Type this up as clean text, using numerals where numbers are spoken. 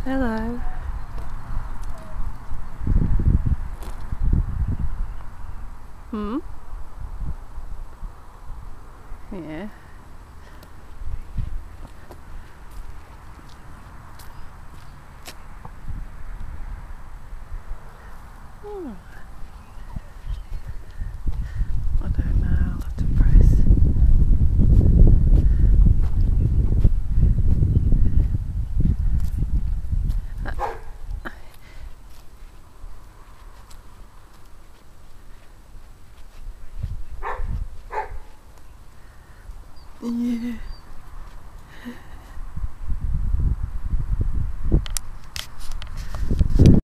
Hello. Hmm? Yeah. Hmm. I don't know, I'll have to press. Yeah.